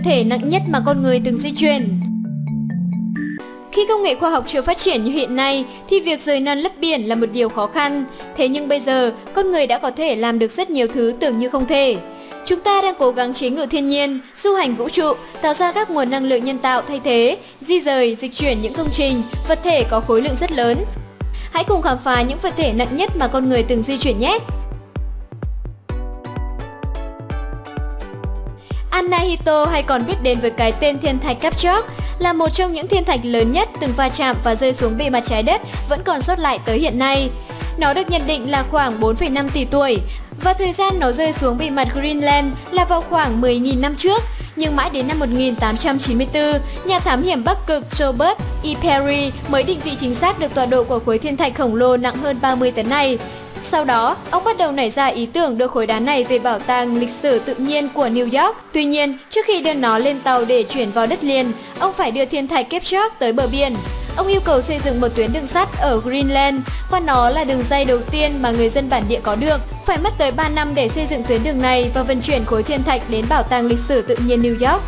thể nặng nhất mà con người từng di chuyển. Khi công nghệ khoa học chưa phát triển như hiện nay thì việc rời non lấp biển là một điều khó khăn. Thế nhưng bây giờ, con người đã có thể làm được rất nhiều thứ tưởng như không thể. Chúng ta đang cố gắng chế ngự thiên nhiên, du hành vũ trụ, tạo ra các nguồn năng lượng nhân tạo thay thế, di rời, dịch chuyển những công trình, vật thể có khối lượng rất lớn. Hãy cùng khám phá những vật thể nặng nhất mà con người từng di chuyển nhé! Anahito, hay còn biết đến với cái tên thiên thạch Kapchork, là một trong những thiên thạch lớn nhất từng va chạm và rơi xuống bề mặt trái đất vẫn còn sót lại tới hiện nay. Nó được nhận định là khoảng 4,5 tỷ tuổi và thời gian nó rơi xuống bề mặt Greenland là vào khoảng 10.000 năm trước. Nhưng mãi đến năm 1894, nhà thám hiểm Bắc Cực Robert E. Peary mới định vị chính xác được tọa độ của khối thiên thạch khổng lồ nặng hơn 30 tấn này. Sau đó, ông bắt đầu nảy ra ý tưởng đưa khối đá này về bảo tàng lịch sử tự nhiên của New York. Tuy nhiên, trước khi đưa nó lên tàu để chuyển vào đất liền, ông phải đưa thiên thạch Kapchork tới bờ biển. Ông yêu cầu xây dựng một tuyến đường sắt ở Greenland và nó là đường ray đầu tiên mà người dân bản địa có được. Phải mất tới 3 năm để xây dựng tuyến đường này và vận chuyển khối thiên thạch đến bảo tàng lịch sử tự nhiên New York.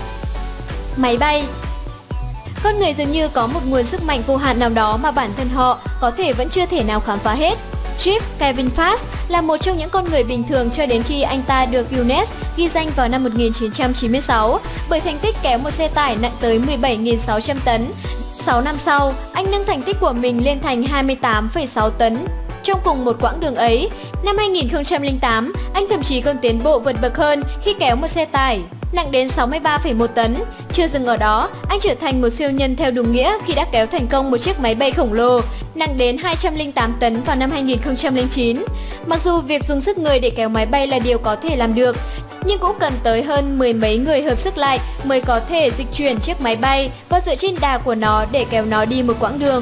Máy bay. Con người dường như có một nguồn sức mạnh vô hạn nào đó mà bản thân họ có thể vẫn chưa thể nào khám phá hết. Chief Kevin Fast là một trong những con người bình thường cho đến khi anh ta được Guinness ghi danh vào năm 1996 bởi thành tích kéo một xe tải nặng tới 17.600 tấn. 6 năm sau, anh nâng thành tích của mình lên thành 28,6 tấn trong cùng một quãng đường ấy. Năm 2008, anh thậm chí còn tiến bộ vượt bậc hơn khi kéo một xe tải nặng đến 63,1 tấn. Chưa dừng ở đó, anh trở thành một siêu nhân theo đúng nghĩa khi đã kéo thành công một chiếc máy bay khổng lồ nặng đến 208 tấn vào năm 2009. Mặc dù việc dùng sức người để kéo máy bay là điều có thể làm được, nhưng cũng cần tới hơn mười mấy người hợp sức lại mới có thể dịch chuyển chiếc máy bay và dựa trên đà của nó để kéo nó đi một quãng đường.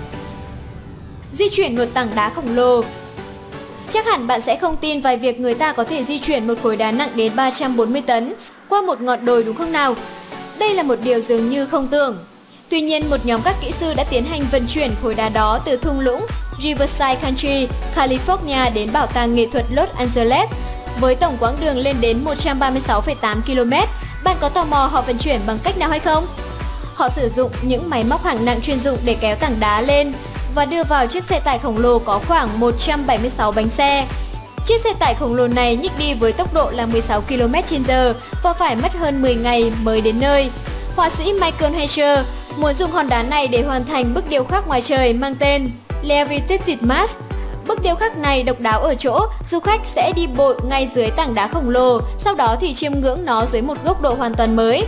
Di chuyển một tảng đá khổng lồ. Chắc hẳn bạn sẽ không tin vào việc người ta có thể di chuyển một khối đá nặng đến 340 tấn qua một ngọn đồi, đúng không nào? Đây là một điều dường như không tưởng. Tuy nhiên, một nhóm các kỹ sư đã tiến hành vận chuyển khối đá đó từ thung lũng Riverside Country, California đến bảo tàng nghệ thuật Los Angeles với tổng quãng đường lên đến 136,8 km. Bạn có tò mò họ vận chuyển bằng cách nào hay không? Họ sử dụng những máy móc hạng nặng chuyên dụng để kéo tảng đá lên và đưa vào chiếc xe tải khổng lồ có khoảng 176 bánh xe. Chiếc xe tải khổng lồ này nhích đi với tốc độ là 16 km/h và phải mất hơn 10 ngày mới đến nơi. Họa sĩ Michael Heiser muốn dùng hòn đá này để hoàn thành bức điêu khắc ngoài trời mang tên Levitated Mars. Bức điêu khắc này độc đáo ở chỗ du khách sẽ đi bộ ngay dưới tảng đá khổng lồ, sau đó thì chiêm ngưỡng nó dưới một góc độ hoàn toàn mới.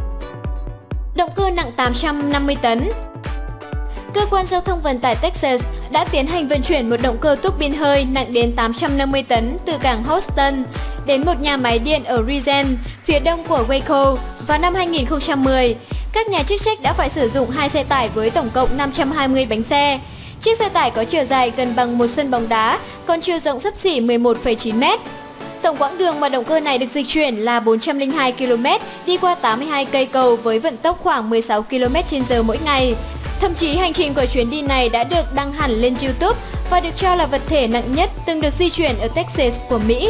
Động cơ nặng 850 tấn. Cơ quan giao thông vận tải Texas đã tiến hành vận chuyển một động cơ tuốc pin hơi nặng đến 850 tấn từ cảng Houston đến một nhà máy điện ở Regen, phía đông của Waco vào năm 2010. Các nhà chức trách đã phải sử dụng 2 xe tải với tổng cộng 520 bánh xe. Chiếc xe tải có chiều dài gần bằng một sân bóng đá, còn chiều rộng xấp xỉ 11,9 m. Tổng quãng đường mà động cơ này được dịch chuyển là 402 km, đi qua 82 cây cầu với vận tốc khoảng 16 km/h mỗi ngày. Thậm chí hành trình của chuyến đi này đã được đăng hẳn lên YouTube và được cho là vật thể nặng nhất từng được di chuyển ở Texas của Mỹ.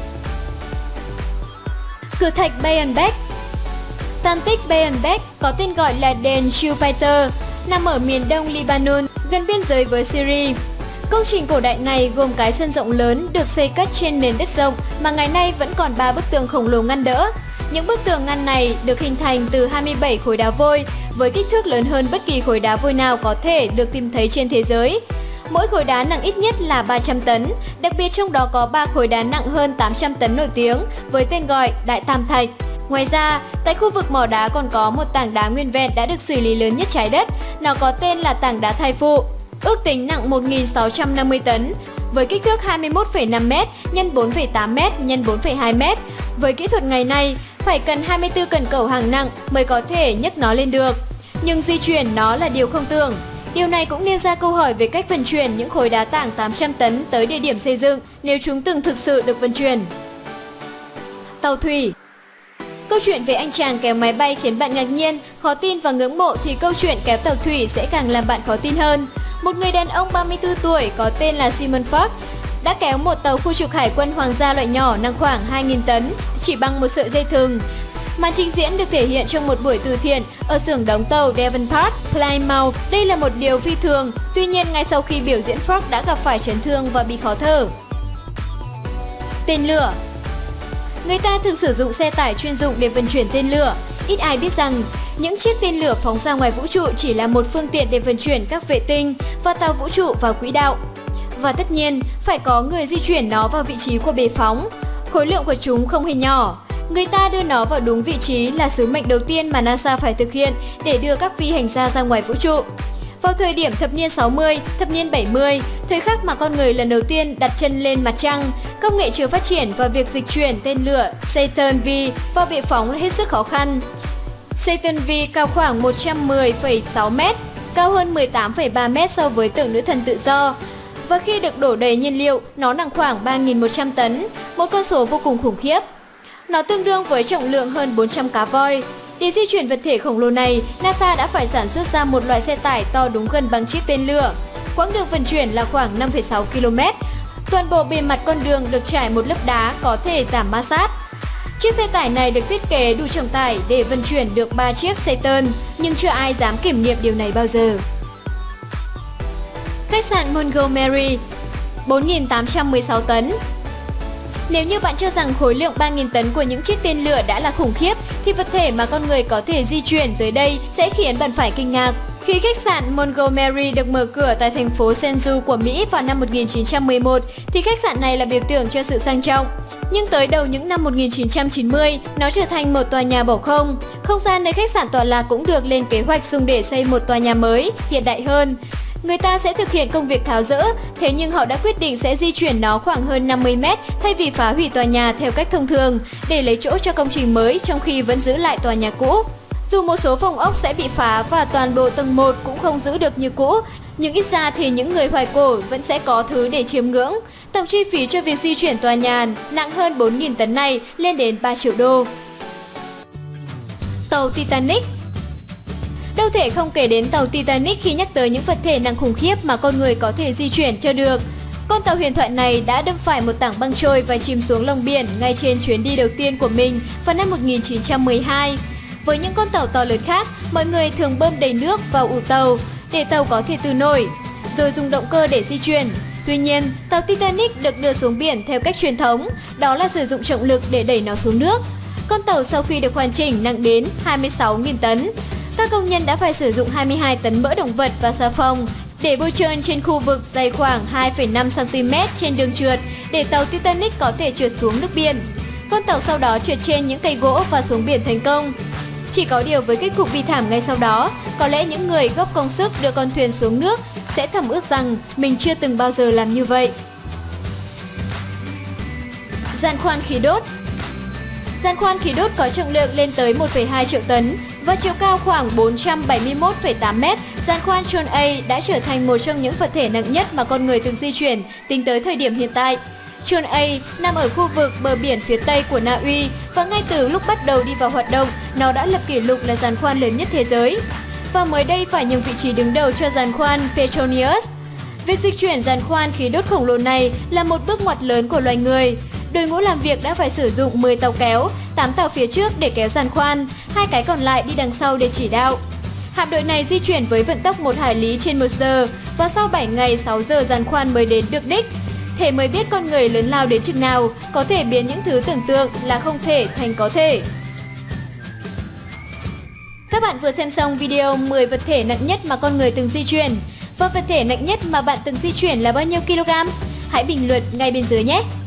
Cự thạch Bayenbeck. Tam tích Bayenbeck có tên gọi là đền Jupiter, nằm ở miền đông Lebanon, gần biên giới với Syria. Công trình cổ đại này gồm cái sân rộng lớn được xây cất trên nền đất rộng mà ngày nay vẫn còn 3 bức tường khổng lồ ngăn đỡ. Những bức tường ngăn này được hình thành từ 27 khối đá vôi với kích thước lớn hơn bất kỳ khối đá vôi nào có thể được tìm thấy trên thế giới. Mỗi khối đá nặng ít nhất là 300 tấn, đặc biệt trong đó có 3 khối đá nặng hơn 800 tấn nổi tiếng với tên gọi Đại Tam Thạch. Ngoài ra, tại khu vực mỏ đá còn có một tảng đá nguyên vẹn đã được xử lý lớn nhất trái đất, nó có tên là tảng đá thai phụ, ước tính nặng 1.650 tấn, với kích thước 21,5 m x 4,8 m x 4,2 m. Với kỹ thuật ngày nay, phải cần 24 cần cẩu hàng nặng mới có thể nhấc nó lên được. Nhưng di chuyển nó là điều không tưởng. Điều này cũng nêu ra câu hỏi về cách vận chuyển những khối đá tảng 800 tấn tới địa điểm xây dựng nếu chúng từng thực sự được vận chuyển. Tàu thủy. Câu chuyện về anh chàng kéo máy bay khiến bạn ngạc nhiên, khó tin và ngưỡng mộ thì câu chuyện kéo tàu thủy sẽ càng làm bạn khó tin hơn. Một người đàn ông 34 tuổi có tên là Simon Fox đã kéo một tàu khu trục hải quân hoàng gia loại nhỏ nặng khoảng 2.000 tấn chỉ bằng một sợi dây thừng. Màn trình diễn được thể hiện trong một buổi từ thiện ở xưởng đóng tàu Devonport, Plymouth. Đây là một điều phi thường, tuy nhiên ngay sau khi biểu diễn Ford đã gặp phải chấn thương và bị khó thở. Tên lửa. Người ta thường sử dụng xe tải chuyên dụng để vận chuyển tên lửa. Ít ai biết rằng, những chiếc tên lửa phóng ra ngoài vũ trụ chỉ là một phương tiện để vận chuyển các vệ tinh và tàu vũ trụ vào quỹ đạo. Và tất nhiên, phải có người di chuyển nó vào vị trí của bệ phóng. Khối lượng của chúng không hề nhỏ. Người ta đưa nó vào đúng vị trí là sứ mệnh đầu tiên mà NASA phải thực hiện để đưa các phi hành gia ra ngoài vũ trụ. Vào thời điểm thập niên 60, thập niên 70, thời khắc mà con người lần đầu tiên đặt chân lên mặt trăng, công nghệ chưa phát triển và việc dịch chuyển tên lửa Saturn V vào bệ phóng là hết sức khó khăn. Saturn V cao khoảng 110,6 m, cao hơn 18,3 m so với tượng nữ thần tự do. Và khi được đổ đầy nhiên liệu, nó nặng khoảng 3.100 tấn, một con số vô cùng khủng khiếp. Nó tương đương với trọng lượng hơn 400 cá voi. Để di chuyển vật thể khổng lồ này, NASA đã phải sản xuất ra một loại xe tải to đúng gần bằng chiếc tên lửa. Quãng đường vận chuyển là khoảng 5,6 km. Toàn bộ bề mặt con đường được trải một lớp đá có thể giảm ma sát. Chiếc xe tải này được thiết kế đủ trọng tải để vận chuyển được 3 chiếc Saturn, nhưng chưa ai dám kiểm nghiệm điều này bao giờ. Khách sạn Montgomery, 4.816 tấn. Nếu như bạn cho rằng khối lượng 3.000 tấn của những chiếc tên lửa đã là khủng khiếp, thì vật thể mà con người có thể di chuyển dưới đây sẽ khiến bạn phải kinh ngạc. Khi khách sạn Montgomery được mở cửa tại thành phố Senju của Mỹ vào năm 1911, thì khách sạn này là biểu tượng cho sự sang trọng. Nhưng tới đầu những năm 1990, nó trở thành một tòa nhà bỏ không. Không gian nơi khách sạn tọa lạc cũng được lên kế hoạch dùng để xây một tòa nhà mới, hiện đại hơn. Người ta sẽ thực hiện công việc tháo dỡ, thế nhưng họ đã quyết định sẽ di chuyển nó khoảng hơn 50 m thay vì phá hủy tòa nhà theo cách thông thường để lấy chỗ cho công trình mới trong khi vẫn giữ lại tòa nhà cũ. Dù một số phòng ốc sẽ bị phá và toàn bộ tầng 1 cũng không giữ được như cũ, nhưng ít ra thì những người hoài cổ vẫn sẽ có thứ để chiêm ngưỡng. Tổng chi phí cho việc di chuyển tòa nhà nặng hơn 4.000 tấn này lên đến 3 triệu đô. Tàu Titanic. Đâu thể không kể đến tàu Titanic khi nhắc tới những vật thể nặng khủng khiếp mà con người có thể di chuyển cho được. Con tàu huyền thoại này đã đâm phải một tảng băng trôi và chìm xuống lòng biển ngay trên chuyến đi đầu tiên của mình vào năm 1912. Với những con tàu to lớn khác, mọi người thường bơm đầy nước vào ụ tàu để tàu có thể tự nổi, rồi dùng động cơ để di chuyển. Tuy nhiên, tàu Titanic được đưa xuống biển theo cách truyền thống, đó là sử dụng trọng lực để đẩy nó xuống nước. Con tàu sau khi được hoàn chỉnh nặng đến 26.000 tấn. Các công nhân đã phải sử dụng 22 tấn mỡ động vật và xà phòng để bôi trơn trên khu vực dày khoảng 2,5 cm trên đường trượt để tàu Titanic có thể trượt xuống nước biển. Con tàu sau đó trượt trên những cây gỗ và xuống biển thành công. Chỉ có điều với kết cục bi thảm ngay sau đó, có lẽ những người góp công sức đưa con thuyền xuống nước sẽ thầm ước rằng mình chưa từng bao giờ làm như vậy. Giàn khoan khí đốt. Giàn khoan khí đốt có trọng lượng lên tới 1,2 triệu tấn và chiều cao khoảng 471,8 m. Giàn khoan John A đã trở thành một trong những vật thể nặng nhất mà con người từng di chuyển tính tới thời điểm hiện tại. John A nằm ở khu vực bờ biển phía Tây của Na Uy và ngay từ lúc bắt đầu đi vào hoạt động, nó đã lập kỷ lục là giàn khoan lớn nhất thế giới. Và mới đây phải nhường vị trí đứng đầu cho giàn khoan Petronius. Việc dịch chuyển giàn khoan khí đốt khổng lồ này là một bước ngoặt lớn của loài người. Đội ngũ làm việc đã phải sử dụng 10 tàu kéo, 8 tàu phía trước để kéo giàn khoan, 2 cái còn lại đi đằng sau để chỉ đạo. Hạm đội này di chuyển với vận tốc 1 hải lý trên 1 giờ và sau 7 ngày 6 giờ giàn khoan mới đến được đích. Thế mới biết con người lớn lao đến chừng nào, có thể biến những thứ tưởng tượng là không thể thành có thể. Các bạn vừa xem xong video 10 vật thể nặng nhất mà con người từng di chuyển. Và vật thể nặng nhất mà bạn từng di chuyển là bao nhiêu kg? Hãy bình luận ngay bên dưới nhé!